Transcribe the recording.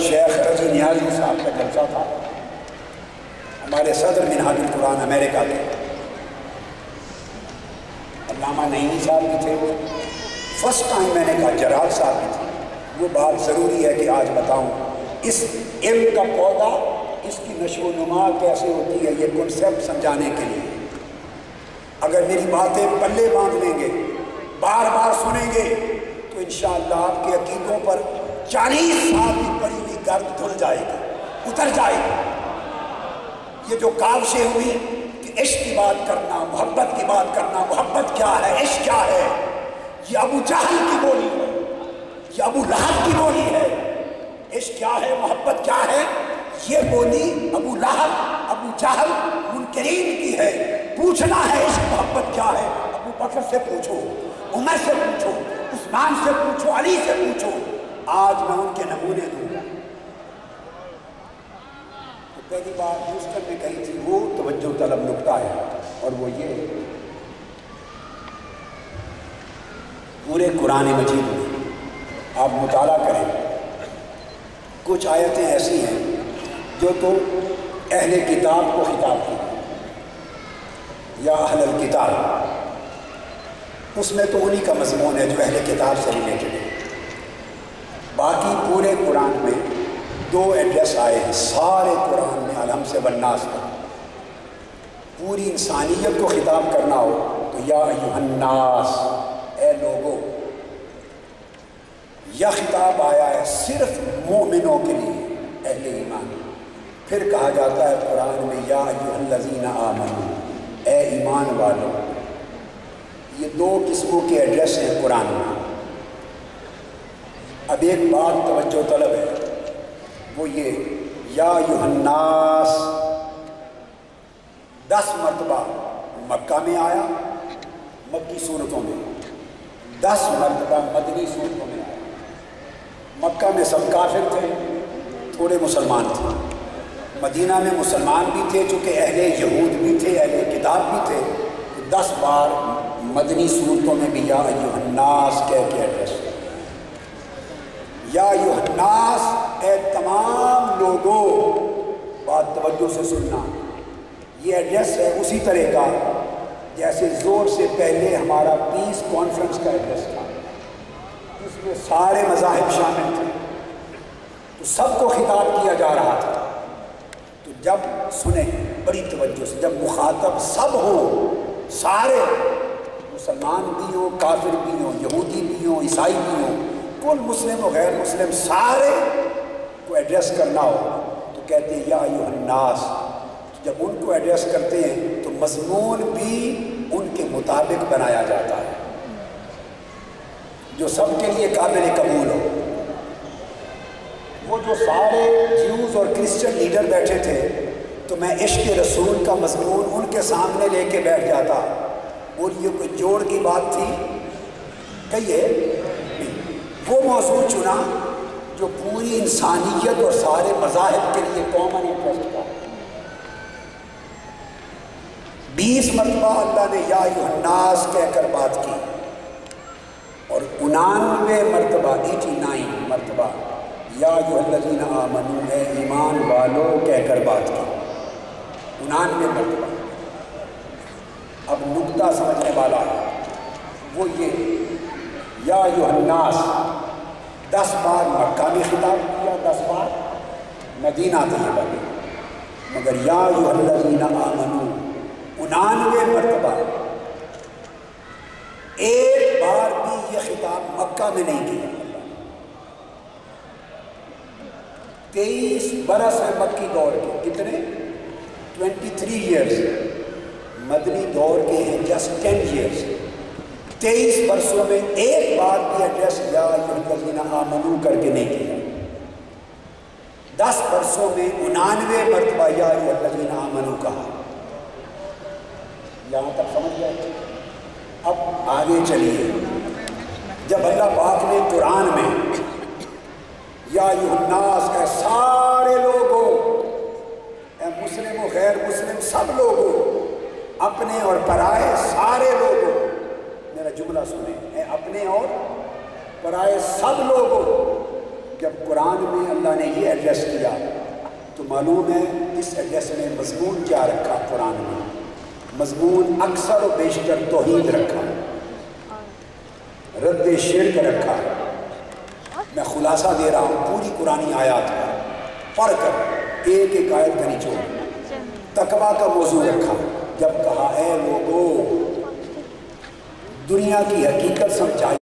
شیخ رضی نیازی صاحب کا جلسہ تھا، ہمارے صدر منہاج القرآن امریکہ کے علامہ نعیمی صاحب بھی تھے، فرسٹ ٹائم میں نے کہا جلال صاحب بھی تھے۔ وہ بات ضروری ہے کہ آج بتاؤں اس علم کا پودا، اس کی نشو و نما کیسے ہوتی ہے، یہ کنسیپٹ سمجھانے کے لیے اگر میری باتیں پلے باندھ لیں گے، بار بار سنیں گے، تو انشاءاللہ آپ کے عقیدوں پر 40 سال کی پڑی ہوئی گرد دھل جائے گی، اتر جائے گی۔ یہ جو کاوشیں ہوئی کہ عشق کی بات کرنا، محبت کی بات کرنا، محبت کیا ہے، عشق کیا ہے، یہ ابو جہل کی بولی ہے، یہ ابو لہب کی بولی ہے۔ عشق کیا ہے، محبت کیا ہے، یہ بولی ابو لہب، ابو جہل، منکرین کی ہے۔ پوچھنا ہے عشق محبت کیا ہے، ابو بکر سے پوچھو، عمر سے پوچھو، عثمان سے پوچھو، علی سے پوچھو۔ آج میں ان کے نمونے دوں گا۔ تو پہلی بات ہیوسٹن میں کہی تھی، وہ توجہ طلب نکتہ ہے، اور وہ یہ پورے قرآن مجید میں آپ مطالعہ کریں، کچھ آیتیں ایسی ہیں جو تو اہل کتاب کو خطاب کی، یا اہل الکتاب، اس میں تو انہی کا مضمون ہے جو اہل کتاب سے ریلیٹڈ ہے۔ باقی پورے قرآن میں 2 ایڈریس آئے ہیں، سارے قرآن میں الحم سے والناس پر۔ پوری انسانیت کو خطاب کرنا ہو تو یا ایھا الناس، اے لوگو۔ یہ خطاب آیا ہے صرف مومنوں کے لیے، اہل ایمان۔ پھر کہا جاتا ہے قرآن میں یا ایھا الذین آمنوا، اے ایمان والو۔ یہ 2 قسموں کے ایڈریس ہیں قرآن میں۔ اب ایک بات توجہ طلب ہے، وہ یہ یا ایھا الناس 10 مرتبہ مکہ میں آیا، مکی صورتوں میں، 10 مرتبہ مدنی صورتوں میں آیا۔ مکہ میں سب کافر تھے، تھوڑے مسلمان تھے۔ مدینہ میں مسلمان بھی تھے، چونکہ اہل یہود بھی تھے، اہل کتاب بھی تھے۔ 10 بار مدنی صورتوں میں بھی یا ایھا الناس کہہ کے ایڈریس، یا ایھا الناس، اے تمام لوگوں۔ بات توجہ سے سننا، یہ ایڈریس ہے اسی طرح کا جیسے زور سے پہلے ہمارا پیس کانفرنس کا ایڈریس تھا، اس میں سارے مذاہب شامل تھے، تو سب کو خطاب کیا جا رہا تھا۔ تو جب سنیں بڑی توجہ سے، جب مخاطب سب ہوں، سارے مسلمان بھی ہوں، کافر بھی ہوں، یہودی بھی ہوں، عیسائی بھی ہوں، کل مسلم و غیر مسلم، سارے کو ایڈریس کرنا ہو تو کہتے ہیں یا ایھا الناس۔ جب ان کو ایڈریس کرتے ہیں تو مضمون بھی ان کے مطابق بنایا جاتا ہے جو سب کے لیے قابل قبول ہو۔ وہ جو سارے جیوز اور کرسچن لیڈر بیٹھے تھے تو میں عشق رسول کا مضمون ان کے سامنے لے کے بیٹھ جاتا، اور یہ کوئی جوڑ کی بات تھی کہیے نہیں، وہ موضوع چنا جو پوری انسانیت اور سارے مذاہب کے لیے کامن انٹرسٹ تھا۔ 20 مرتبہ اللہ نے یا ایھا الناس کہہ کر بات کی، اور 99 مرتبہ 89 مرتبہ یا ایھا الذین آمنوا، اے ایمان والو کہہ کر بات کی، 99 مرتبہ۔ اب نکتہ سمجھنے والا ہے وہ یہ یا ایھا الناس 10 بار مکہ میں خطاب کیا، 10 بار مدینہ طیبہ میں، مگر یا ایھا الذین آمنوا 99 مرتبہ۔ ایک بار بھی یہ خطاب مکہ میں نہیں کیا۔ 23 برس ہے مکی دور کے، کتنے؟ 23 ایئرز۔ مدنی دور کے ہیں جسٹ 10 ایئرز۔ 23 برسوں میں ایک بار بھی ایڈریس یا ایھا الذین آمنوا کر کے نہیں کیا۔ 10 برسوں میں 99 مرتبہ یا ایھا الذین آمنوا کہا۔ یہاں تک سمجھ گئے؟ اب آگے چلیے، جب اللہ پاک نے قرآن میں یا ایھا الناس، اے سارے لوگوں، اے مسلم و غیر مسلم سب لوگوں، اپنے اور پرائے سارے لوگوں، میرا جملہ سنیں، اے اپنے اور پرائے سب لوگوں، جب قرآن میں اللہ نے یہ ایڈریس کیا تو معلوم ہے اس ایڈریس میں مضمون کیا رکھا قرآن میں؟ مضمون اکثر و بیشتر توحید رکھا، رد شرک رکھا۔ میں خلاصہ دے رہا ہوں پوری قرآنی آیات کا، پڑھ کر ایک ایک آیت کا نچوڑ۔ تقویٰ کا موضوع رکھا، جب کہا اے لوگو دنیا کی حقیقت سمجھائی